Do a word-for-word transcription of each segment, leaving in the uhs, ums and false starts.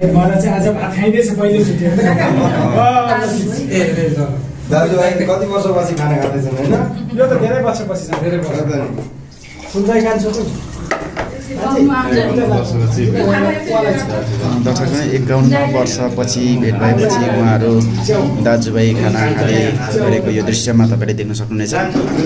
मलाई चाहिँ आज भात खाइदैछ पहिलो छुट्टी दाजुभाइ कति वर्षपछि खाना खाँदैछन् होइन? यो त धेरै वर्षपछि छ धेरै वर्ष सुन्दै खान्छु दर्शक एकाउन्न वर्षपछि भेट भएपछि उहाँहरू दाजुभाइ खाना खाँदै गरेको यो दृश्यमा तपाईँले देख्न सक्नुहुनेछ।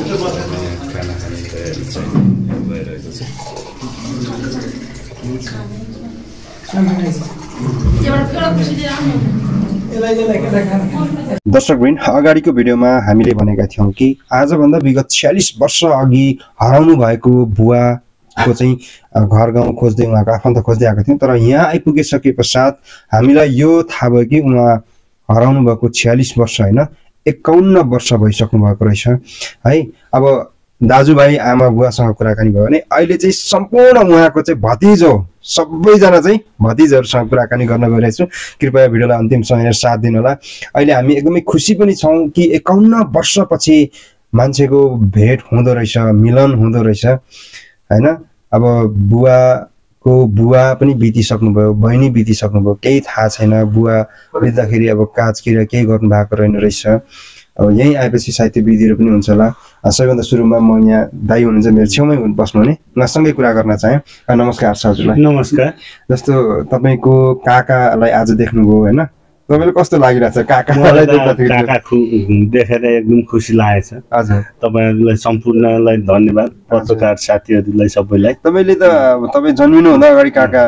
दर्शकवृन्द, अगाडिको भिडियोमा हामीले भनेका थियौँ कि आजभन्दा विगत छयालिस वर्ष अघि हराउनु भएको बुवाको चाहिँ घर गाउँ खोज्दै उहाँको आफन्त खोज्दै आएको थियौँ। तर यहाँ आइपुगिसके पश्चात हामीलाई यो थाहा भयो कि उहाँ हराउनु भएको छयालिस वर्ष होइन एकाउन्न वर्ष भइसक्नु भएको रहेछ है। अब दाजुभाइ आमा बुवासँग कुराकानी भयो भने अहिले चाहिँ सम्पूर्ण उहाँको चाहिँ भतिजो सबैजना चाहिँ भतिजहरूसँग कुराकानी गर्न गइरहेछु। कृपया भिडियोलाई अन्तिमसम्म साथ दिनु होला। अहिले हामी एकदमै खुसी पनि छौँ कि एकाउन्न वर्षपछि मान्छेको भेट हुँदो रहेछ, मिलन हुँदो रहेछ होइन। अब बुवाको बुवा पनि बितिसक्नुभयो, बहिनी बितिसक्नुभयो, केही थाहा छैन। बुवा बित्दाखेरि अब काजकिरा केही गर्नु भएको रहेन रहेछ। अब यहीँ आएपछि साहित्य विधिहरू पनि हुन्छ होला। सबैभन्दा सुरुमा म यहाँ दाइ हुनुहुन्छ मेरो छेउमै बस्नु हुने, उहाँसँगै कुरा गर्न चाहेँ। नमस्कार हजुरलाई। नमस्कार। जस्तो तपाईँको काकालाई आज देख्नुभयो होइन, तपाईँलाई कस्तो लागिरहेछ? काकालाई देख्दाखेरि काका देखेर एकदम खुसी लागेछ। हजुर, तपाईँहरूलाई सम्पूर्णलाई धन्यवाद, पत्रकार साथीहरूलाई सबैलाई। तपाईँले त तपाईँ जन्मिनु हुँदा अगाडि काका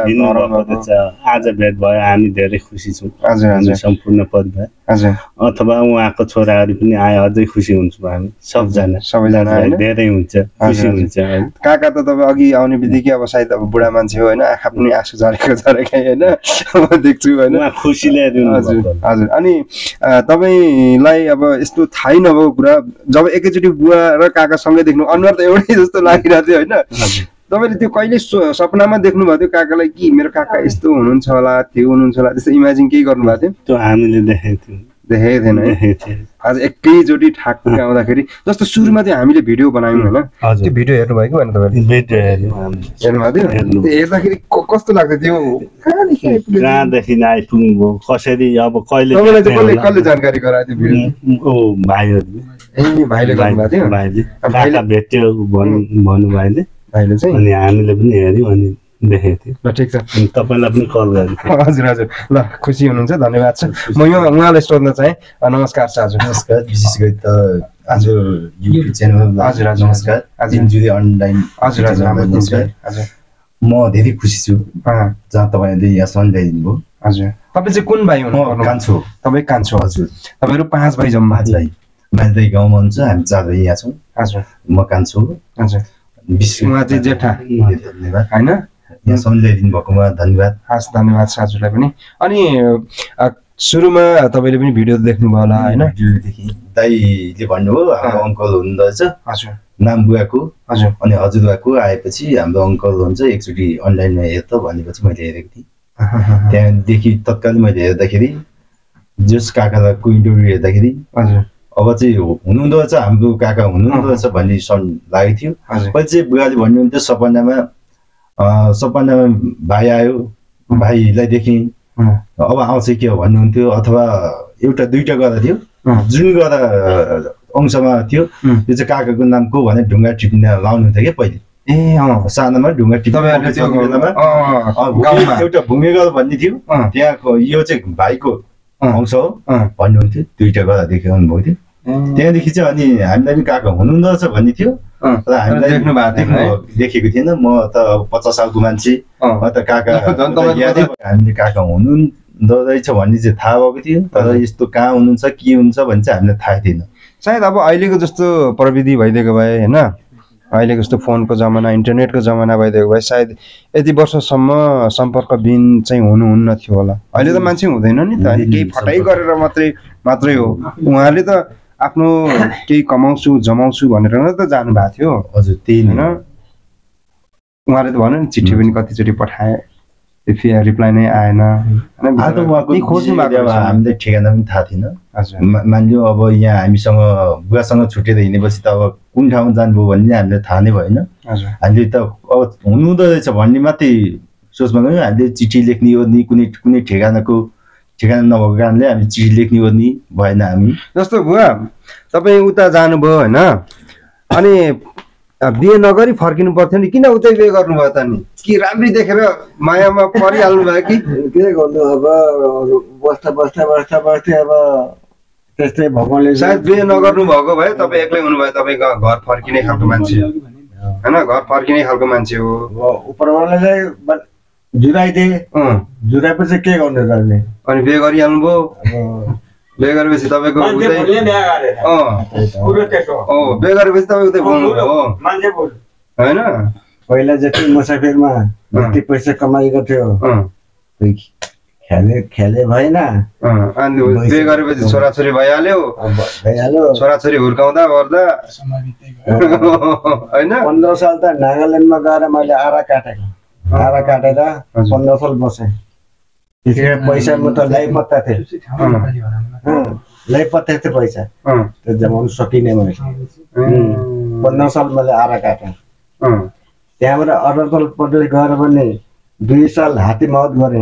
आज भेट भयो, हामी धेरै खुसी छौँ। हजुर हजुर, सम्पूर्ण परिवार हजुर, अथवा उहाँको छोराहरू पनि आए अझै खुसी हुन्छौँ हामी सबजना, सबैजना धेरै हुन्छ, खुसी हुन्छ। काका त तपाईँ अघि आउने बित्तिकै अब सायद अब बुढा मान्छे हो होइन, आँखा पनि आँसु झरेको झरेकै होइन म देख्छु होइन, खुसीले। हजुर हजुर। अनि तपाईँलाई अब यस्तो थाहै नभएको कुरा जब एकैचोटि बुवा र काका सँगै देख्नु अनुहार त एउटै जस्तो लागिरहेको थियो होइन, तपाईँले त्यो कहिले सपनामा देख्नु भएको थियो काकालाई कि मेरो काका यस्तो हुनुहुन्छ होला, त्यो हुनुहुन्छ होला, त्यस्तो इमेजिन केही गर्नुभएको थियो? त्यो हामीले देखेको थियौँ, देखेको थिएन है। आज एकैचोटि ठाक आउँदाखेरि जस्तो सुरुमा चाहिँ हामीले भिडियो बनायौँ होइन, त्यो भिडियो हेर्नुभयो कि भएन तपाईँले? भिडियो हेर्नुभएको थियो? हेर्दाखेरि कस्तो लाग्थ्यो त्यो? कहाँदेखि आइपुग्नु कसरी अब कहिले तपाईँलाई चाहिँ कसले कसले जानकारी गराएको थियो भिडियो? ओ भाइहरूले। ए भाइले गर्नुभएको थियो? भाइले काका भेट्यो भन्नु भन्नु भाइले भाइले चाहिँ, अनि हामीले पनि हेऱ्यौँ अनि देखेको थियो। ल ठिक छ, तपाईँलाई पनि कल गरेँ। हजुर हजुर, ल खुसी हुनुहुन्छ, धन्यवाद छ। म यो उहाँलाई सोध्न चाहेँ। नमस्कार छ हजुर। नमस्कार। विशेष गरी त आज युट्युब च्यानल हजुर हजुर नमस्कार। आज जुदी अनलाइन हजुर हजुर नमस्कार। हजुर, म धेरै खुसी छु जहाँ तपाईँले यहाँसम्म ल्याइदिनु भयो। हजुर, तपाईँ चाहिँ कुन भाइ हुनुहुन्छ? कान्छो। तपाईँ कान्छो? हजुर, तपाईँहरू पाँच भाइ जम्मा? पाँच भाइ। मालदै गाउँमा हुन्छ, हामी चार भाइ यहाँ छौँ। हजुर, म कान्छो। हजुर, उहाँ चाहिँ जेठा। धन्यवाद होइन, यहाँसम्म ल्याइदिनु भएकोमा धन्यवाद। हस्, धन्यवाद छ हजुरलाई पनि। अनि सुरुमा तपाईँले पनि भिडियो देख्नुभयो होला होइन? भिडियोदेखि दाइले भन्नुभयो हाम्रो अङ्कल हुनुहुँदो रहेछ। हजुर, नाम बुवाको। हजुर, अनि हजुरबाको आएपछि हाम्रो अङ्कल हुन्छ, एकचोटि अनलाइनमा हेर त भनेपछि मैले हेरेको थिएँ। त्यहाँदेखि तत्कालै मैले हेर्दाखेरि जस काकाको इन्टरभ्यू हेर्दाखेरि हजुर अब चाहिँ हुनुहुँदो रहेछ, हाम्रो काका हुनुहुँदो रहेछ भन्ने सन लागेको थियो। पछि चाहिँ बुवाले भन्नुहुन्थ्यो सपनामा सपनामा भाइ आयो, भाइलाई देखेँ, अब आउँछ के हो भन्नुहुन्थ्यो। अथवा एउटा दुईवटा गदा थियो, जुन गदा अंशमा थियो त्यो चाहिँ काकाको नाम को भने ढुङ्गा टिप्न लाउनुहुन्थ्यो क्या पहिले। ए अँ, सानोमा ढुङ्गा टिप्न एउटा भूमिगत भन्ने थियो, त्यहाँको यो चाहिँ भाइको अंश हो भन्नुहुन्थ्यो। दुईवटा गदा देखाउनु भएको थियो। त्यहाँदेखि चाहिँ अनि हामीलाई पनि काका हुनुहुँदो रहेछ भन्ने थियो, तर हामीलाई देख्नु भएको थियो, देखेको थिएन। म त पचास सालको मान्छे, म त काका हामीले काका हुनुहुँदो रहेछ भन्ने चाहिँ थाहा भएको थियो, तर यस्तो कहाँ हुनुहुन्छ के हुन्छ भन्ने चाहिँ हामीलाई थाहा थिएन। सायद अब अहिलेको जस्तो प्रविधि भइदिएको भए होइन, अहिलेको जस्तो फोनको जमाना इन्टरनेटको जमाना भइदिएको भए सायद यति वर्षसम्म सम्पर्कविहीन चाहिँ हुनुहुन्न थियो होला। अहिले त मान्छे हुँदैन नि त, केही फटाइ गरेर मात्रै मात्रै हो। उहाँले त आफ्नो केही कमाउँछु जमाउँछु भनेर नै त जानु भएको थियो। हजुर, त्यही होइन, उहाँले त भन्यो नि चिठी पनि कतिचोटि पठाए, फेरि रिप्लाई नै आएन। खोज्नु भएको हामीले ठेगाना पनि थाहा थिएन। हजुर, मानिलियो अब यहाँ हामीसँग बुवासँग छुटेर हिँडेपछि त अब कुन ठाउँमा जानुभयो भन्ने हामीलाई थाहा नै भएन। हजुर, हामीले त अब हुनुहुँदो रहेछ भन्ने मात्रै सोचमा गयौँ हामीले चिठी लेख्ने ओर्ने कुनै कुनै ठेगानाको ठेगाना नभएको कारणले हामी चिठी लेख्ने ओर्ने भएन हामी। जस्तो बुवा तपाईँ उता जानुभयो होइन अनि बिहे नगरी फर्किनु पर्थ्यो नि किन उतै बिहे गर्नुभयो त नि कि राम्री देखेर मायामा परिहाल्नु भयो कि के गर्नु अब बस्दा बस्दा बस्दा बस्दै अब त्यस्तै भगवानले सायद बिहे नगर्नु भएको भए तपाईँ एक्लै हुनुभयो तपाईँको घर फर्किने खालको मान्छे होइन घर फर्किने खालको मान्छे हो उपरवालाले जुराइदिए जुराएपछि के गर्नु गर्ने अनि बिहे गरिहाल्नु भयो बिहे गरेपछि तपाईँको उतै बिहे गरेपछि तपाईँ उतै बोल्नुभयो होइन पहिला जति मुसाफिरमा जति पैसा कमाएको थियो खेले खेले भएन अनि बिहे गरेपछि छोराछोरी भइहाल्यो भइहाल्यो छोराछोरी हुर्काउँदा गर्दा होइन पन्ध्र साल त नागाल्यान्डमा गएर मैले आरा काटेको आरा काटेर पन्ध्र साल बसेँ त्यतिखेर पैसा म त ल्याइ पत्ता थिएँ ल्याइ पत्ता थियो पैसा त्यो जमाउनु सकिने मैले पन्ध्र साल मैले आरा काटेँ त्यहाँबाट अरुणाचल प्रदेश गएर पनि दुई साल हात्ती मौत गरेँ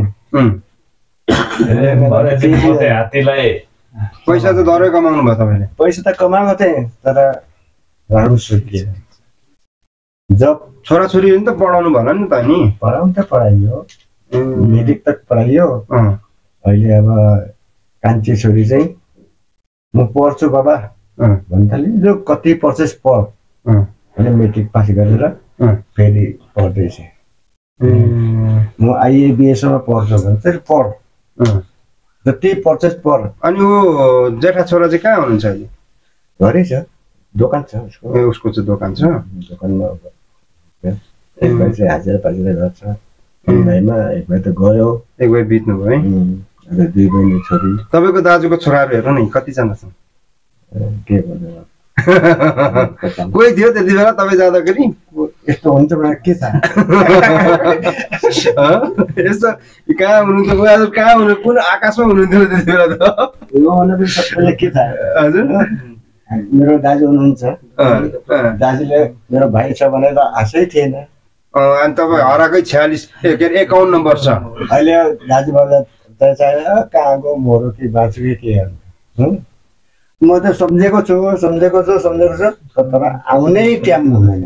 पैसा त दरै कमाउनु भयो तपाईँले पैसा त कमाएको थिएँ तर राम्रो सुकियो जब छोराछोरी नि त पढाउनु भएन नि त नि पढाउनु त पढाइयो मेट्रिक तक पढाइयो अहिले अब कान्छी छोरी चाहिँ म पढ्छु बाबा भन्थाले जो कति पर्सेस पढ अहिले मेट्रिक पास गरेर फेरि पढ्दैछ म आइएबिएसमा पढ्छु भने चाहिँ पढ जति पर्सेस पढ अनि ऊ जेठा छोरा चाहिँ कहाँ हुनुहुन्छ अहिले घरै छ दोकान छ उसको उसको चाहिँ दोकान छ दोकानमा एक भाइ चाहिँ हाजिरा पाजिरा गर्छ एक भाइमा एक भाइ त गयो एक भाइ बित्नु भयो है दुई बहिनी छोरी तपाईँको दाजुको छोराहरू हेर्नु नि कतिजना छन् के भन्नु कोही थियो त्यति बेला तपाईँ जाँदाखेरि यस्तो हुन्छ भने के छ यस्तो कहाँ हुनुहुन्थ्यो हजुर कहाँ हुनु कुन आकाशमा हुनुहुन्थ्यो त्यति बेला त सबैले के थाहा हजुर मेरो दाजु हुनुहुन्छ दाजुले मेरो भाइ छ भने त आशै थिएन अनि तपाईँ हराएकै छ्यालिस के अरे एकाउन्न वर्ष अहिले दाजुभाइलाई चाहिँ कहाँको मोरो कि बाँच्छु कि के म त सम्झेको छु सम्झेको छु सम्झेको छु तर आउनै टाइम हुँदैन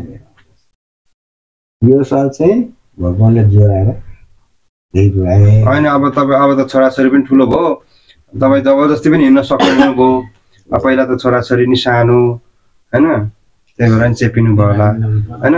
यो साल चाहिँ भगवानले जोराएर होइन अब तपाईँ अब त छोराछोरी पनि ठुलो भयो तपाईँ जबरजस्ती पनि हिँड्न सक्नु भयो पहिला त छोराछोरी नि सानो होइन त्यही भएर नि चेपिनु भयो होला होइन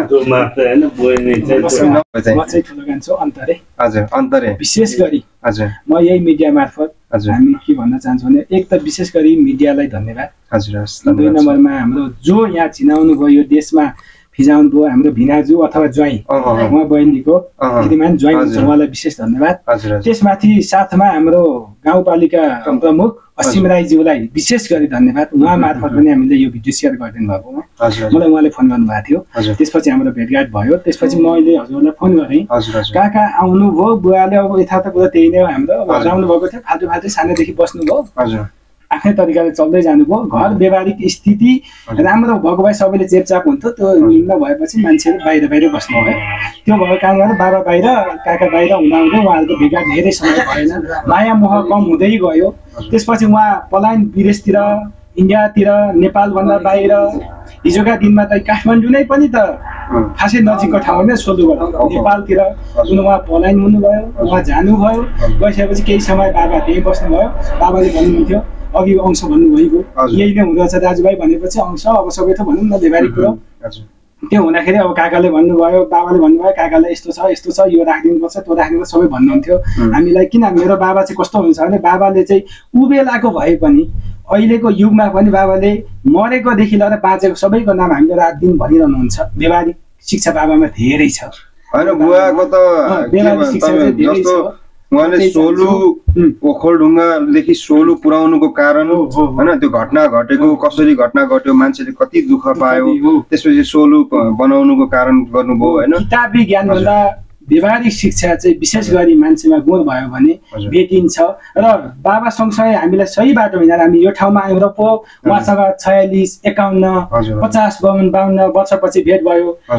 हजुर अन्तरे विशेष गरी हजुर म यही मिडिया मार्फत हामी के भन्न चाहन्छौँ भने एक त विशेष गरी मिडियालाई धन्यवाद हजुर दुई नम्बरमा हाम्रो जो यहाँ चिनाउनु भयो यो देशमा फिजाउनु भयो हाम्रो भिनाजु अथवा ज्वाइँ उहाँ बहिनीको श्रीमान ज्वाइँ हुन्छ उहाँलाई विशेष धन्यवाद त्यसमाथि साथमा हाम्रो गाउँपालिका प्रमुख असीम राईज्यूलाई विशेष गरी धन्यवाद उहाँ मार्फत पनि हामीले यो भिडियो सेयर गरिदिनु भएको मलाई उहाँले फोन गर्नुभएको थियो त्यसपछि हाम्रो भेटघाट भयो त्यसपछि मैले हजुरलाई फोन गरेँ कहाँ कहाँ आउनुभयो बुवाले अब यथार्थ कुरा त्यही नै हो हाम्रो आउनु भएको थियो फाल्टु फाल्टु सानैदेखि बस्नुभयो आफ्नै तरिकाले चल्दै जानुभयो घर व्यवहारिक स्थिति राम्रो भएको भए सबैले चेपचाप हुन्थ्यो त्यो नभएपछि मान्छेहरू बाहिर बाहिर बस्नु भयो त्यो भएको कारणले बाबा बाहिर काका बाहिर हुँदा हुँदै उहाँहरूको भेटघाट धेरै समय भएन माया मोह कम हुँदै गयो त्यसपछि उहाँ पलायन विदेशतिर इन्डियातिर नेपालभन्दा बाहिर हिजोका दिनमा त काठमाडौँ नै पनि त खासै नजिकको ठाउँ होइन सोलुबाट नेपालतिर उहाँ पलायन हुनुभयो उहाँ जानुभयो गइसकेपछि केही समय बाबा त्यहीँ बस्नुभयो बाबाले भन्नुहुन्थ्यो अघि अंश भन्नुभएको यही नै हुँदो रहेछ दाजुभाइ भनेपछि अंश अब सबै त भनौँ न व्यवहारिक कुरो त्यो हुँदाखेरि अब काकाले भन्नुभयो बाबाले भन्नुभयो काकालाई यस्तो छ यस्तो छ यो राखिदिनुपर्छ त्यो राखिदिनुपर्छ सबै भन्नुहुन्थ्यो हामीलाई किन मेरो बाबा चाहिँ कस्तो हुन्छ भने बाबाले चाहिँ ऊ बेलाको भए पनि अहिलेको युगमा पनि बाबाले मरेकोदेखि लिएर बाँचेको सबैको नाम हामीले रात दिन भनिरहनुहुन्छ व्यवहारिक शिक्षा बाबामा धेरै छ होइन बुवाको त उहाँले सोलु ओखलढुङ्गादेखि सोलु पुर्याउनुको कारण होइन त्यो घटना घटेको कसरी घटना घट्यो मान्छेले कति दुःख पायो त्यसपछि सोलु बनाउनुको कारण गर्नुभयो होइन किताबी ज्ञानभन्दा व्यवहारिक शिक्षा चाहिँ विशेष गरी मान्छेमा गुण भयो भने भेटिन्छ र बाबा सँगसँगै हामीलाई सही बाटो हिँडेर हामी यो ठाउँमा आयौँ र पो उहाँसँग छयालिस एकाउन्न पचास बाउन्न बाउन्न वर्षपछि भेट भयो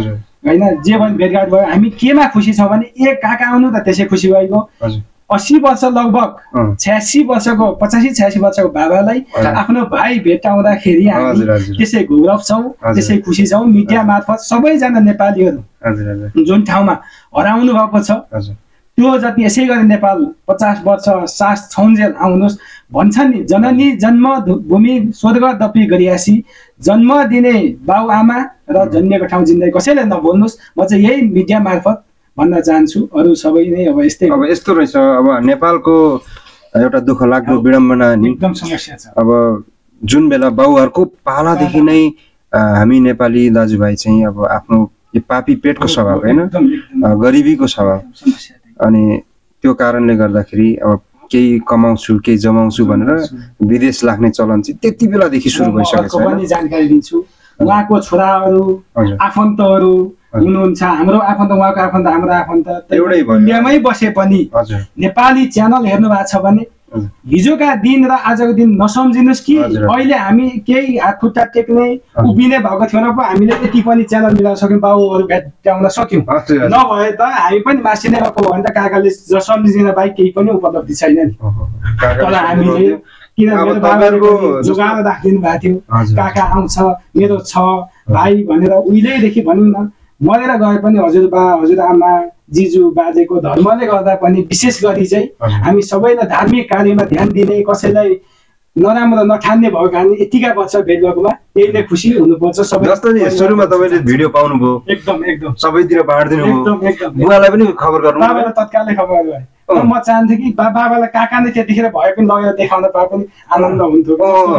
होइन जे पनि भेटघाट भयो हामी केमा खुसी छौँ भने ए काका आउनु त त्यसै खुसी भएको अस्सी वर्ष लगभग छ्यासी वर्षको पचासी छ्यासी वर्षको बाबालाई आफ्नो भाइ भेटाउँदाखेरि हामी त्यसै गौरव छौँ त्यसै खुसी छौँ मिडिया मार्फत सबैजना नेपालीहरू जुन ठाउँमा हराउनु भएको छ त्यो जति यसै गरी नेपाल पचास वर्ष सास छौन्जेल आउनुहोस् भन्छन् नि जननी जन्मभूमि स्वर्ग दपी गरियासी जन्म दिने बाउ आमा र जन्मेको ठाउँ जिन्दै कसैले नभुल्नुहोस् म चाहिँ यही मिडिया मार्फत भन्न चाहन्छु अरू सबै नै अब यस्तै अब यस्तो रहेछ अब नेपालको एउटा दुःख लाग्दो विडम्बना एकदम समस्या छ अब जुन बेला बाउहरूको पालादेखि नै हामी नेपाली दाजुभाइ चाहिँ अब आफ्नो यो पापी पेटको स्वभाव होइन गरिबीको स्वभाव अनि त्यो कारणले गर्दाखेरि अब केही कमाउँछु केही जमाउँछु भनेर विदेश लाग्ने चलन चाहिँ त्यति बेलादेखि सुरु भइसकेको छ पनि जानकारी दिन्छु उहाँको छोराहरू आफन्तहरू हुनुहुन्छ हाम्रो आफन्त उहाँको आफन्त हाम्रो आफन्त एउटै इन्डियामै बसे पनि नेपाली च्यानल हेर्नु भएको छ भने हिजोका दिन र आजको दिन नसम्झिनुहोस् कि अहिले हामी केही हात खुट्टा टेक्ने उभिने भएको थियौँ र पो हामीले यति पनि च्यानल मिलाउन सक्यौँ बाउहरू भेट्टाउन सक्यौँ नभए त हामी पनि मासिने गएको हो भने त काकाले सम्झिने बाहेक केही पनि उपलब्धि छैन नि तर हामीले किन मेरो बाबाको जोगाएर राखिदिनु भएको थियो काका आउँछ मेरो छ भाइ भनेर उहिलेदेखि भनौँ न मरेर गए पनि हजुरबा हजुरआमा जिजु बाजेको धर्मले गर्दा पनि विशेष गरी चाहिँ हामी सबैलाई धार्मिक कार्यमा ध्यान दिने कसैलाई नराम्रो नठान्ने भएको कारण यतिका वर्ष भेट भएकोमा यही नै खुसी हुनुपर्छ सबै जस्तो नि सुरुमा तपाईँले भिडियो पाउनुभयो एकदम एकदम सबैतिर बाँडिदिनु भयो एकदम एकदम बुवालाई पनि खबर गर्नु बाबालाई तत्कालै खबर गरे म चाहन्थेँ कि बाबालाई काका नै त्यतिखेर भए पनि लगेर देखाउन पाए पनि आनन्द हुन्थ्यो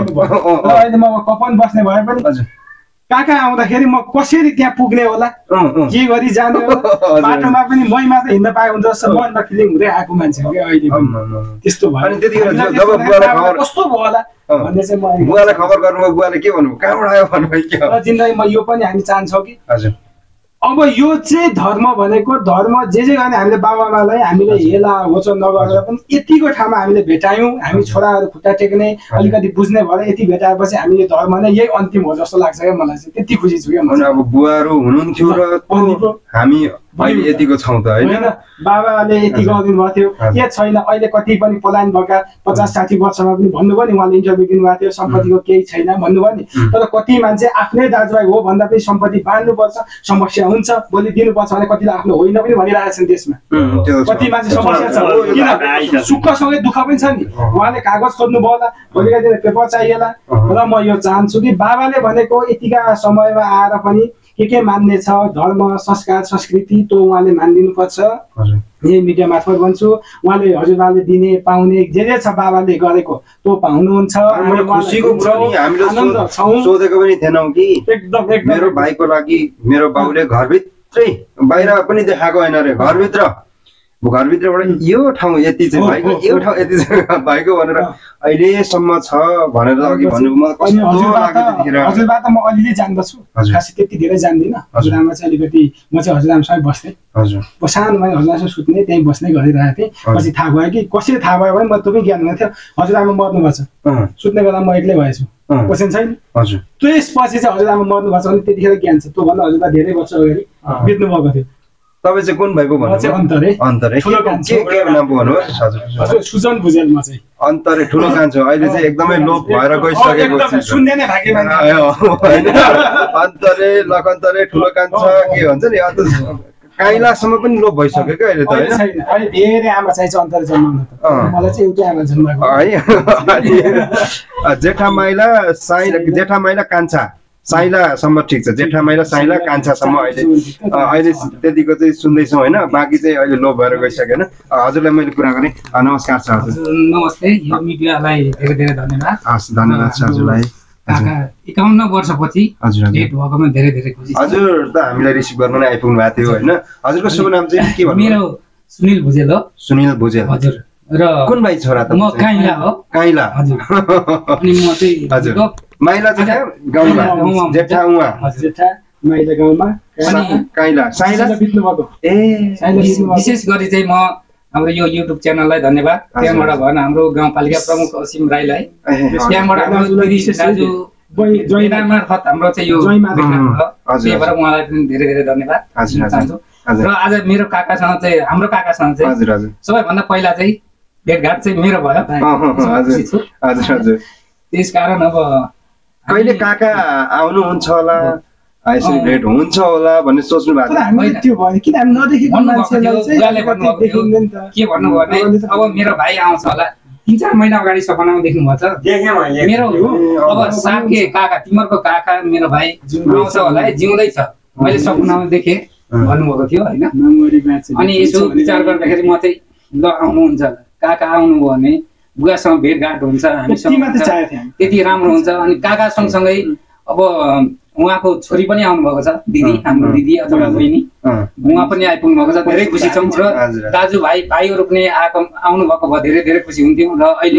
र अहिले म कपन बस्ने भए पनि काका आउँदाखेरि म कसरी त्यहाँ पुग्ने होला के गरी जाने होला बाटोमा पनि मै मात्र हिँड्न पाए हुन्छ जस्तो मनमा फिलिङ हुँदै आएको मान्छे हो क्या अहिले त्यस्तो भयो अनि त्यतिखेर जब बुवालाई खबर कस्तो भयो होला भन्ने चाहिँ म बुवालाई खबर गर्नुभयो बुवाले के भन्नुभयो कहाँबाट आयो भन्नुभयो के हो जिन्दगीमा यो पनि हामी चाहन्छौँ कि हजुर अब यो चाहिँ धर्म भनेको धर्म जे जे गर्ने हामीले बाबाआमालाई हामीले हेला होचो नगरेर पनि यतिको ठाउँमा हामीले भेटायौँ हामी छोराहरू खुट्टा टेक्ने अलिकति बुझ्ने भएर यति भेटाएपछि हामीले धर्म नै यही अन्तिम हो जस्तो लाग्छ क्या मलाई चाहिँ त्यति खुसी छु क्या म अब बुवाहरू हुनुहुन्थ्यो र हामी अहिले यतिको छौँ त होइन बाबाले यति गरिदिनु भएको थियो के छैन अहिले कति पनि पलायन भएका पचास साठी वर्षमा पनि भन्नुभयो नि उहाँले इन्टरभ्यू दिनुभएको थियो सम्पत्तिको केही छैन भन्नुभयो नि तर कति मान्छे आफ्नै दाजुभाइ हो भन्दा पनि सम्पत्ति बाँड्नुपर्छ समस्या हुन्छ भोलि दिनुपर्छ भने कतिलाई आफ्नो होइन पनि भनिरहेका छन् त्यसमा कति मान्छे समस्या छ किन सुखसँगै दुःख पनि छ नि उहाँले कागज खोज्नुभयो होला भोलिका दिन पेपर चाहिएला र म यो चाहन्छु कि बाबाले भनेको यतिका समयमा आएर पनि के के मान्ने छ धर्म संस्कार संस्कृति त्यो उहाँले मानिदिनुपर्छ यही मिडिया मार्फत भन्छु उहाँले हजुरबाले दिने पाउने जे जे छ बाबाले गरेको त्यो पाउनुहुन्छ सोधेको पनि थिएनौँ कि एकदम मेरो भाइको लागि मेरो बाउले घरभित्रै बाहिर पनि देखाएको होइन अरे घरभित्र घरभित्रबाट यो ठाउँ यति चाहिँ भाइको यो ठाउँ यति चाहिँ भाइको भनेर अहिलेसम्म छ भनेर अघि भन्नु हजुरबा त म अलिअलि जान्दछु खासै त्यति धेरै जान्दिनँ हजुरआमा चाहिँ अलिकति म चाहिँ हजुरआमासँगै बस्थेँ हजुर सानो मैले हजुरआमासँग सुत्ने त्यहीँ बस्ने गरिरहेको थिएँ पछि थाहा भयो कि कसरी थाहा भयो भने म त्यो पनि ज्ञान हुने थियो हजुरआमा मर्नुभएको छ सुत्ने बेला म एक्लै भएछु क्वेसन छैन हजुर त्यसपछि चाहिँ हजुरआमा मर्नुभएको छ भने त्यतिखेर ज्ञान छ त्योभन्दा हजुरबा धेरै वर्ष अगाडि बित्नु भएको थियो तपाईँ चाहिँ कुन भाइको भन्नु अन्तरे अन्तरे के के नाम भन्नुहोस् हजुर सुजन भुजेल म चाहिँ अन्तरे ठुलो कान्छो अहिले चाहिँ एकदमै लोप भएर गइसकेको छ सुन्ने नै भाग्य हैन अन्तरे लकन्तरे ठुलो कान्छो के भन्छ नि अन्त काइलासम्म पनि लोप भइसक्यो क्या अहिले त हैन अहिले धेरै आमा चाहिन्छ अन्तरे जन्माउन त मलाई चाहिँ एउटै आमा जन्माएको है जेठा माइला साइ जेठा माइला कान्छा साइलासम्म ठिक छ जेठा माइला साइला कान्छासम्म अहिले अहिले त्यतिको चाहिँ सुन्दैछौँ होइन बाँकी चाहिँ अहिले लोप भएर गइसक्यो होइन हजुरलाई मैले कुरा गरेँ नमस्कार छ हजुर नमस्ते यो मिडियालाई धेरै धेरै धन्यवाद हस् धन्यवाद छ हजुरलाई एकाउन्न वर्षपछि भेट भएकोमा धेरै धेरै खुसी हजुर त हामीलाई रिसिभ गर्न नै आइपुग्नु भएको थियो होइन हजुरको शुभ नाम चाहिँ के भन्नु मेरो सुनिल भुजेल हो सुनिल भुजेल हजुर र कुन भाइ छोरा त म काइला हो काइला हजुर अनि म चाहिँ हजुर माइला चाहिँ गाउँमा जेठा उहाँ जेठा माइला गाउँमा अनि काइला साइला बित्नु भएको ए विशेष गरी चाहिँ म हाम्रो यो युट्युब च्यानललाई धन्यवाद त्यहाँबाट भएन हाम्रो गाउँपालिका प्रमुख असीम राईलाई त्यहाँबाट हाम्रो दाजु बेना मार्फत हाम्रो चाहिँ यो त्यही भएर उहाँलाई पनि धेरै धेरै धन्यवाद चाहन्छु। र आज मेरो काकासँग चाहिँ हाम्रो काकासँग चाहिँ सबैभन्दा पहिला चाहिँ भेटघाट चाहिँ मेरो भयो। त्यस कारण अब कहिले काका आउनुहुन्छ होला यसरी भेट हुन्छ होला भन्ने सोच्नु भएको थियो। किन हामी नदेखेको मान्छेलाई चाहिँ के भन्नुभयो भने अब मेरो भाइ आउँछ होला तीन चार महिना अगाडि सपनामा देख्नुभएको छ मेरो अब साके काका तिमीहरूको काका मेरो भाइ आउँछ होला है जिउँदै छ मैले सपनामा देखेँ भन्नुभएको थियो होइन। अनि यसो विचार गर्दाखेरि म चाहिँ ल आउनुहुन्छ काका आउनुभयो भने बुवासँग भेटघाट हुन्छ हामीसँग त्यति राम्रो हुन्छ। अनि काका सँगसँगै अब उहाँको छोरी पनि आउनुभएको छ दिदी हाम्रो दिदी अथवा बहिनी उहाँ पनि आइपुग्नु भएको छ धेरै खुसी छौँ। र दाजुभाइ भाइहरू पनि आएको आउनु भएको भए धेरै धेरै खुसी हुन्थ्यौँ। र अहिले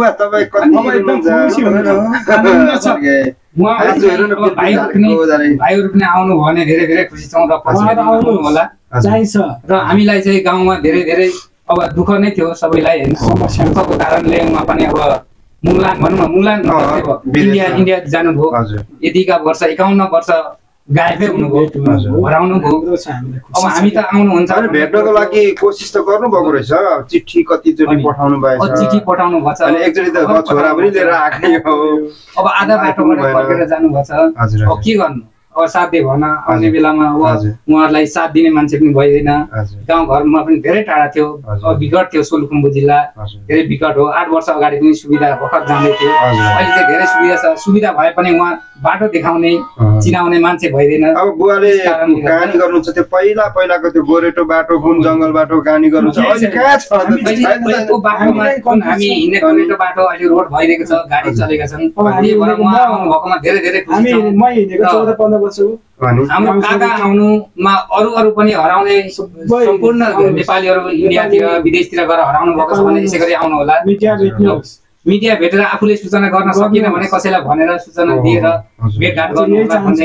भाइहरू पनि आउनु भयो भने धेरै धेरै खुसी छौँ र आउनु होला चाहिन्छ। र हामीलाई चाहिँ गाउँमा धेरै धेरै अब दुःख नै थियो सबैलाई होइन समस्याको कारणले उहाँ पनि अब मुलान भनौँ न मुलान इन्डिया इन्डिया जानुभयो यतिका वर्ष एकाउन्न वर्ष गायबै हुनुभयो हराउनु भयो। अब हामी त आउनुहुन्छ भेट्नको लागि कोसिस त गर्नु भएको रहेछ चिठी कतिचोटि पठाउनु भएको छ चिठी पठाउनु भएको छ एकचोटि त छोरा पनि लिएर आएको अब आधा बाटोबाट फर्केर जानुभएको छ। अब के गर्नु अब साध्य भएन आउने बेलामा अब उहाँहरूलाई साथ दिने मान्छे पनि भइदिएन गाउँघरमा पनि धेरै टाढा थियो अब विकट थियो सोलुखुम्बु जिल्ला धेरै विकट हो आठ वर्ष अगाडि पनि सुविधा भर्खर जाँदै थियो अहिले चाहिँ धेरै सुविधा छ सुविधा भए पनि उहाँ बाटो देखाउने चिनाउने मान्छे भइदिएन। अब बुवाले कहानी गर्नुहुन्छ त्यो पहिला पहिलाको त्यो गोरेटो बाटो कुन जङ्गल बाटो कहानी गर्नुहुन्छ अहिले कहाँ छ त्यो बाटोमा कुन हामी हिँड्ने गोरेटो बाटो अहिले रोड भइरहेको छ गाडी चलेका छन् त्यही भएर उहाँ आउनु भएकोमा धेरै धेरै खुसी छौँ। हाम्रो काका आउनुमा अरू अरू पनि हराउने सम्पूर्ण नेपालीहरू इन्डियातिर विदेशतिर गएर हराउनु भएको छ भने यसै गरी आउनु होला। मिडिया भेटेर आफूले सूचना गर्न सकिन भने कसैलाई भनेर सूचना दिएर भेटघाट गर्नु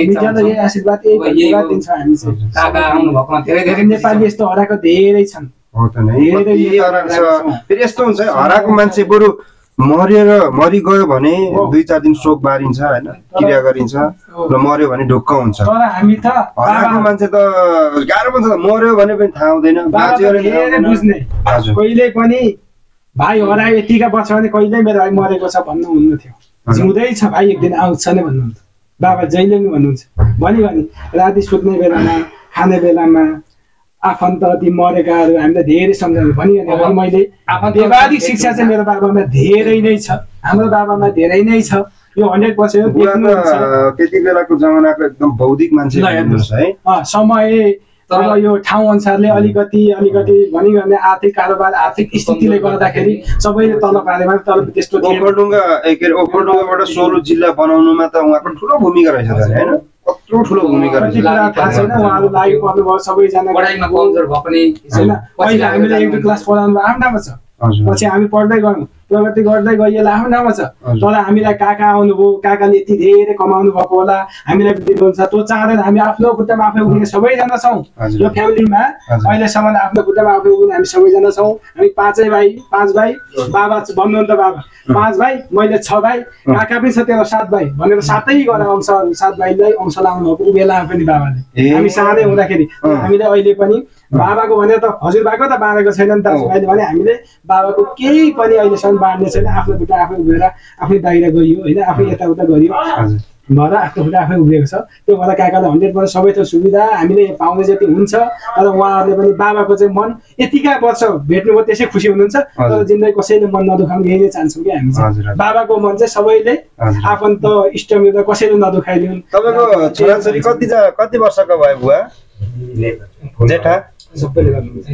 काका आउनु भएकोमा धेरै धेरै नेपाली यस्तो हराएको धेरै छन्। फेरि यस्तो हुन्छ हराएको मान्छे बरु मरेर मरि गयो भने दुई चार दिन शोक बारिन्छ होइन क्रिया गरिन्छ र मर्यो भने ढुक्क हुन्छ। हराएको मान्छे त गाह्रो पर्छ मर्यो भने पनि थाहा हुँदैन कहिले पनि भाइ हरायो यतिका वर्ष भने कहिल्यै मेरो भाइ मरेको छ भन्नुहुन्न थियो जिउँदै छ भाइ एक दिन आउँछ नै भन्नुहुन्थ्यो बाबा जहिले पनि भन्नुहुन्छ भनी भनी राति सुत्ने बेलामा खाने बेलामा आफन्त ती मरेकाहरू हामीलाई धेरै सम्झाउनु भनिहाल्नु। मैले व्यवहारिक शिक्षा चाहिँ मेरो बाबामा धेरै नै छ हाम्रो बाबामा धेरै नै छ यो हन्ड्रेड पर्सेन्ट त्यति बेलाको जमानाको एकदम बौद्धिक मान्छे है समय तर यो ठाउँ अनुसारले अलिकति अलिकति भनिगर्ने आर्थिक कारोबार आर्थिक स्थितिले गर्दाखेरि सबैले तल पारेमा तर त्यस्तो ओखलढुङ्गा ओखलढुङ्गाबाट सोलु जिल्ला बनाउनुमा त उहाँको ठुलो भूमिका रहेछ होइन कत्रो ठुलो भूमिका रहेछ थाहा छैन उहाँहरू लागि पर्नुभयो सबैजना पढाइमा कमजोर भए पनि होइन पहिला हामीले एक दुई क्लास पढाउनु आफ्नो ठाउँमा छ पछि हामी पढ्दै गयौँ प्रगति गर्दै गइएला आफ्नो ठाउँमा छ तर हामीलाई काका आउनुभयो काकाले यति धेरै कमाउनु भएको होला हामीलाई दिनुहुन्छ त्यो चाहँदैन हामी आफ्नो खुट्टामा आफै उभिने सबैजना छौँ यो फ्यामिलीमा अहिलेसम्म आफ्नो खुट्टामा आफै उभिने हामी सबैजना छौँ हामी पाँचै भाइ पाँच भाइ बाबा भन्नु त बाबा पाँच भाइ मैले छ भाइ काका पनि छ तेरो सात भाइ भनेर सातै गरेर अंश सात भाइलाई अंश लाउनु भएको बेला पनि बाबाले हामी साँधै हुँदाखेरि हामीले अहिले पनि बाबाको भने त हजुरबाको त बाँडेको छैन नि दाजुभाइले भने हामीले बाबाको केही पनि अहिलेसम्म बाँड्ने छैन आफ्नो खुट्टा आफै उभिएर आफै बाहिर गइयो होइन आफै यताउता गरियो भएर आफ्नो खुट्टा आफै उभिएको छ त्यो भएर काकाले हन्ड्रेड पर्सेन्ट सबै थोक सुविधा हामीले पाउने जति हुन्छ तर उहाँहरूले पनि बाबाको चाहिँ मन यतिका वर्ष भेट्नुभयो त्यसै खुसी हुनुहुन्छ तर जिन्दगी कसैले मन नदुखाउनु यही नै चाहन्छौँ कि हामी चाहिँ बाबाको मन चाहिँ सबैले आफन्त इष्टमित्र कसैले नदुखाइदिउन्। तपाईँको छोराछोरी कति कति वर्षको भयो बुवा जेठा सबैले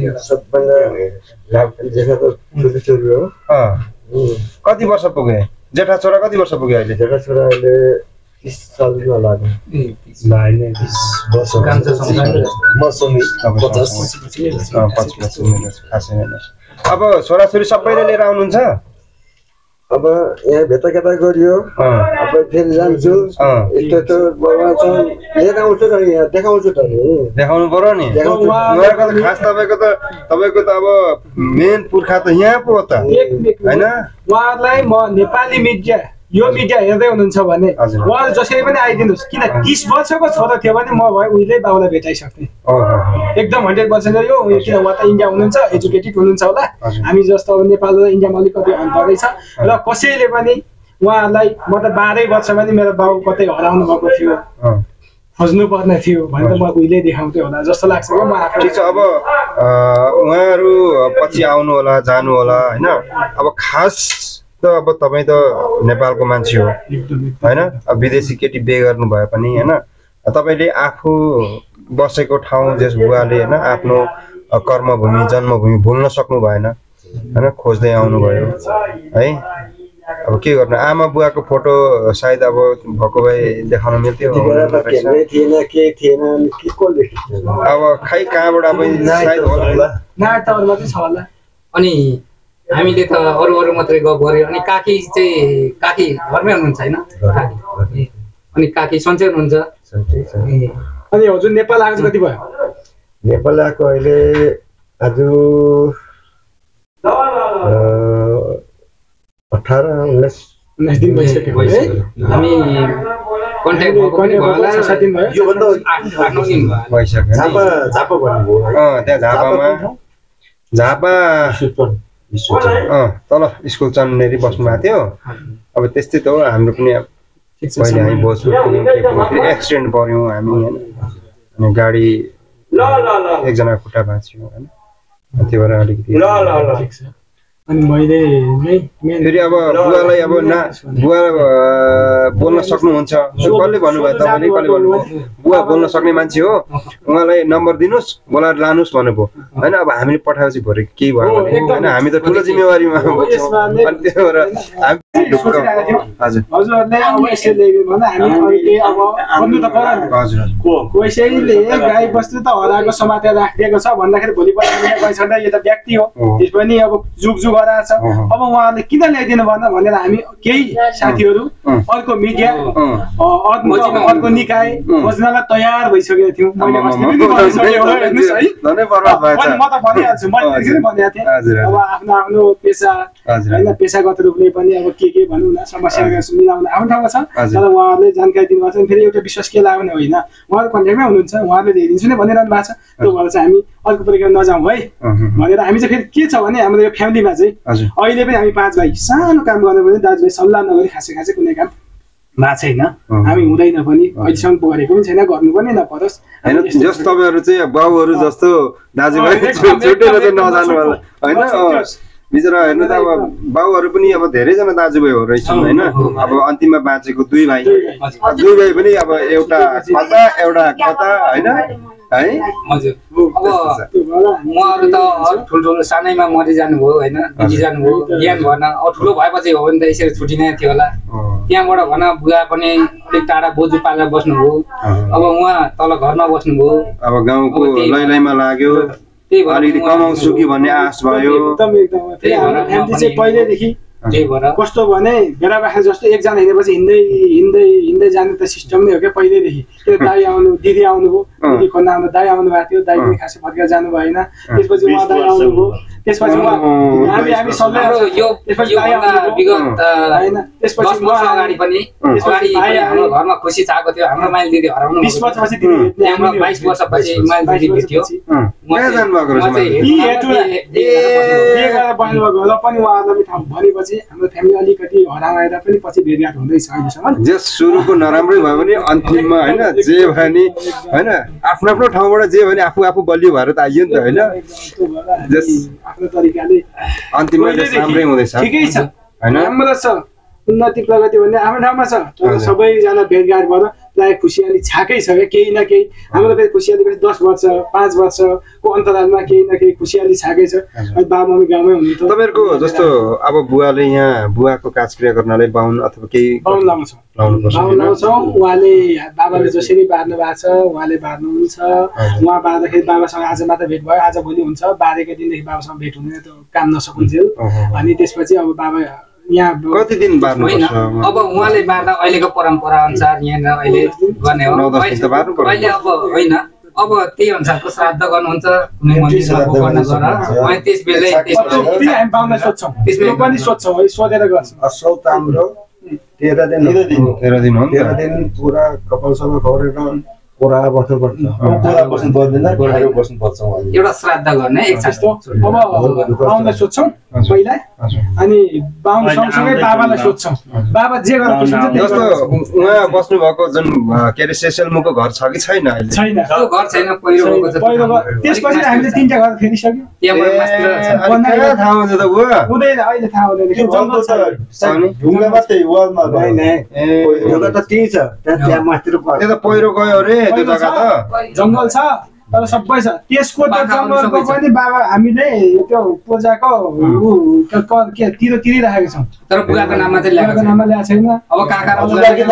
कति वर्ष पुगे जेठा छोरा कति वर्ष पुग्यो अहिले जेठा छोरा अहिले तीस सालमा लाग्यो अब छोराछोरी सबैले लिएर आउनुहुन्छ अब यहाँ भेटा केटा गरियो अब फेरि जान्छु यस्तो यस्तो लिएर आउँछु त यहाँ देखाउँछु त नि देखाउनु पर्यो नि उहाँको त खास तपाईँको त तपाईँको त अब मेन पुर्खा त यहाँ पो त होइन उहाँहरूलाई म नेपाली मिडिया यो मिडिया हेर्दै हुनुहुन्छ भने उहाँहरू जसरी पनि आइदिनुहोस् किन तीस वर्षको छोरो थियो भने म भए उहिले बाबुलाई भेटाइसक्थेँ एकदम हन्ड्रेड पर्सेन्ट यो किन उहाँ त इन्डिया हुनुहुन्छ एजुकेटेड हुनुहुन्छ होला हामी जस्तो अब नेपाल र इन्डियामा अलिकति अन्तरै छ र कसैले पनि उहाँहरूलाई म त बाह्रै वर्षमा नि मेरो बाबु कतै हराउनु भएको थियो खोज्नु पर्ने थियो भने त म उहिले देखाउँथेँ होला जस्तो लाग्छ म आफै। ठिक छ अब उहाँहरू पछि आउनु होला जानु होला होइन अब खास त अब तपाईँ त नेपालको मान्छे हो होइन अब विदेशी केटी बिहे गर्नु भए पनि होइन तपाईँले आफू बसेको ठाउँ जस बुवाले होइन आफ्नो कर्मभूमि जन्मभूमि भुल्न सक्नु भएन होइन खोज्दै आउनुभयो है अब के गर्नु आमा बुवाको फोटो सायद अब भएको भए देखाउन मिल्थ्यो अब खै कहाँबाट अब सायद होला। अनि हामीले त अरू अरू मात्रै गफ गऱ्यो अनि काकी चाहिँ काकी घरमै हुनुहुन्छ होइन अनि काकी सन्चै हुनुहुन्छ। अनि हजुर नेपाल आएको कति भयो? नेपाल आएको अहिले आज अठार उन्नाइस उन्नाइस दिन भइसक्यो हामी कन्ट्याक्ट भएको पनि होला सात दिन भयो योभन्दा आठ नौ दिन भइसक्यो झापा झापा भन्नुभयो अँ त्यहाँ झापामा झापा अँ तल स्कुल चन्नेरी बस्नु भएको थियो अब त्यस्तै त हो हाम्रो पनि पहिले हामी भोजपुर पुग्यौँ एक्सिडेन्ट पऱ्यौँ हामी होइन अनि गाडी एकजना खुट्टा भाँच्यो होइन त्यो भएर अलिकति अनि मैले नै फेरि अब बुवालाई अब ना बुवा बोल्न सक्नुहुन्छ कसले भन्नुभयो तपाईँले कसले भन्नुभयो बुवा बोल्न सक्ने मान्छे हो उहाँलाई नम्बर दिनुहोस् बोलाएर लानुहोस् भन्नुभयो होइन अब हामीले पठाएपछि भरे केही भयो भने होइन हामी त ठुलो जिम्मेवारीमा अनि त्यही भएर हजुरहरूले अब यसले भन्दा हामी अब भन्नु त पर्यो कसैले गाई बस्तु त हराएको समातेर राखिदिएको छ भन्दाखेरि भोलिपल्ट गइसक्दा यो त व्यक्ति हो त्यस पनि अब जुग जुग गराएको छ अब उहाँहरूले किन ल्याइदिनु भएन भनेर हामी केही साथीहरू अर्को मिडिया अर्को निकाय खोज्नलाई तयार भइसकेको थियौँ। मैले म त भनिहाल्छु मैले भनेको थिएँ अब आफ्नो आफ्नो पेसा होइन पेसागत रूपले पनि अब के के भनौँ न समस्या मिलाउन आफ्नो ठाउँमा छ तर उहाँहरूले जानकारी दिनुभएको छ। फेरि एउटा विश्वास के लाग्ने होइन उहाँहरू कन्ट्याक्टमै हुनुहुन्छ उहाँहरूले ल्याइदिन्छु नै भनिरहनु भएको छ त्यो भएर चाहिँ हामी अर्को तरिकामा नजाउँ है भनेर हामी चाहिँ फेरि के छ भने हाम्रो यो फ्यामिलीमा चाहिँ अहिले पनि हामी पाँच भाइ सानो काम गर्नु भने दाजुभाइ सल्लाह नगरी खासै खासै कुनै काम भएको छैन हामी हुँदैन पनि अहिलेसम्म गरेको पनि छैन गर्नु पनि नपरोस् होइन जस तपाईँहरू चाहिँ बाउहरू जस्तो दाजुभाइ छुटेर चाहिँ नजानु होला होइन बिचरा हेर्नु त अब बाउहरू पनि अब धेरैजना दाजुभाइहरू रहेछन् होइन अब अन्तिममा बाँचेको दुई भाइ दुई भाइ पनि अब एउटा कता एउटा कता होइन है हजुर अब उहाँहरू त ठुल्ठुलो सानैमा मरिजानुभयो होइन बितिजानुभयो ज्ञान भएन अब ठुलो भएपछि हो भने त यसरी छुट्टिने थियो होला त्यहाँबाट भन बुवा पनि अलिक टाढा बोजू पालेर बस्नुभयो अब उहाँ तल घरमा बस्नुभयो अब गाउँको लैलैमा लाग्यो अलिकति कमाउँछु कि भन्ने आश भयो एकदम एकदम पहिल्यैदेखि कस्तो भने भेडा बाख्रा जस्तो एकजना हिँडेपछि हिँड्दै हिँड्दै हिँड्दै जाने त सिस्टम नै हो क्या पहिल्यैदेखि त्यो दाई आउनु दिदी आउनुभयो दिदी खोज्न आउनु दाई आउनु भएको थियो दाई पनि खासै फर्केर जानु भएन त्यसपछि उहाँ दाई आउनुभयो त्यसपछि हामी हामी सबै यो विगत होइन त्यसपछि अगाडि पनि हाम्रो घरमा खुसी चाहेको थियो हाम्रो माइल दिदी हराउनु बिस वर्षपछि दिदी हाम्रो बाइस वर्षपछि माइल दिदी भेट्यो र पनि उहाँहरूलाई थाहा भनेपछि हाम्रो फ्यामिली अलिकति हराएर पनि पछि भेटघाट हुँदैछ अहिलेसम्म जे सुरुको नराम्रै भयो भने अन्तिममा होइन जे भयो नि होइन आफ्नो आफ्नो ठाउँबाट जे भयो नि आफू आफू बलियो भएर त आइयो नि त होइन आफ्नो तरिकाले अन्तिममा राम्रै हुँदैछ ठिकै छ राम्रो छ उन्नति प्रगति भन्ने आफ्नो ठाउँमा छ तर सबैजना भेटघाट भएर प्रायः खुसियाली छाकै छ क्या केही न केही हाम्रो फेरि खुसियाली पनि दस वर्ष पाँच वर्षको अन्तरालमा केही न केही खुसियाली छाकै छ बाबा मम्मी गाउँमै हुनुहुन्छ तपाईँहरूको जस्तो अब बुवाले यहाँ बुवाको काजक्रिया गर्नलाई बाहुन अथवा केही बाहुन लाउँछ बाहुन लाउँछौँ उहाँले बाबाले जसरी बार्नु भएको छ उहाँले बार्नुहुन्छ उहाँ बार्दाखेरि बाबासँग आज मात्र भेट भयो आज भोलि हुन्छ बारेको दिनदेखि बाबासँग भेट हुँदैन त काम नसकुन्जेल अनि त्यसपछि अब बाबा यहाँ कति दिन बार्नु पर्छ अब उहाँले बार्दा अहिलेको परम्परा अनुसार यहाँ अहिले गर्ने हो अहिले अब होइन अब त्यही अनुसारको श्राद्ध गर्नुहुन्छ कुनै मन्दिरमा गर्न गर अनि त्यसबेलै हामी बाहुनलाई सोध्छौँ त्यसबेला पनि सोध्छौँ है सोधेर गर्छौँ असौत हाम्रो तेह्र दिन तेह्र दिन हो नि तेह्र दिन पुरा कपालसँग खौरेर कोरा बस्नुपर्छ कोरा बस्नु पर्दैन कोराको बस्नुपर्छ एउटा श्राद्ध गर्ने एक जस्तो अब बाउलाई सोध्छौँ पहिला अनि बाउ सँगसँगै बाबालाई सोध्छौँ बाबा जे गरेर जस्तो उहाँ बस्नु भएको जुन के अरे सेसल मुखको घर छ कि छैन अहिले छैन त्यो घर छैन पहिरो भएको छ पहिरो त्यसपछि हामीले तिनटा घर फेरिसक्यो त्यहाँ मास्तिर थाहा हुन्छ त ऊ हुँदैन अहिले थाहा हुँदैन जङ्गल छ ढुङ्गा मात्रै वालमा ढुङ्गा त त्यही छ त्यहाँ मास्तिर त्यो त पहिरो गयो अरे त्यो जग्गा त जङ्गल छ तर सबै छ त्यसको त्यो जङ्गलको पनि बाबा हामीले त्यो पूजाको के तिरो तिरिराखेको छौँ तर बुवाको नाममा चाहिँ बुवाको नाममा ल्याएको छैन अब काका अब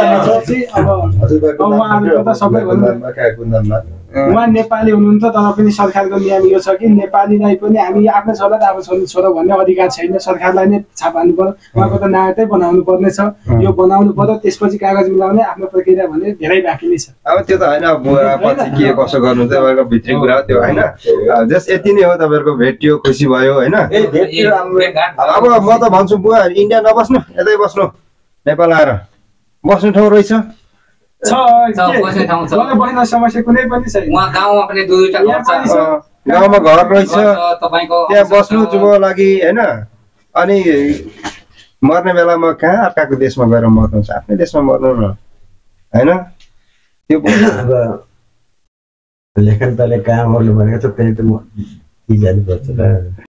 उहाँहरूको त सबैभन्दा उहाँ नेपाली हुनुहुन्छ तर पनि सरकारको नियम यो छ कि नेपालीलाई पनि हामी आफ्नो छोरा त आफ्नो छोरा भन्ने अधिकार छैन सरकारलाई नै छाप हाल्नु पर्यो उहाँको त नागरिकै बनाउनु पर्ने छ यो बनाउनु पर्यो त्यसपछि कागज मिलाउने आफ्नो प्रक्रिया भने धेरै बाँकी नै छ अब त्यो त होइन बुवा पछि के कसो गर्नु तपाईँको भित्री कुरा हो त्यो होइन जस यति नै हो तपाईँहरूको भेटियो खुसी भयो होइन अब म त भन्छु बुवा इन्डिया नबस्नु यतै बस्नु नेपाल आएर बस्ने ठाउँ रहेछ समस्या कुनै पनि छैन गाउँमा पनि दुई दुईटा घर छ गाउँमा घर रहेछ त्यहाँ बस्नु जुको लागि होइन अनि मर्ने बेलामा कहाँ अर्काको देशमा गएर मर्नु छ आफ्नै देशमा मर्नु न होइन त्यो लेखन तले कहाँ मर्नु भनेको छ त्यही त म जानुपर्छ